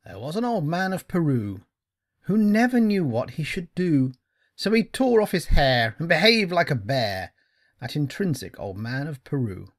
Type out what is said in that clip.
There was an old man of Peru, who never knew what he should do, so he tore off his hair and behaved like a bear, that intrinsic old man of Peru.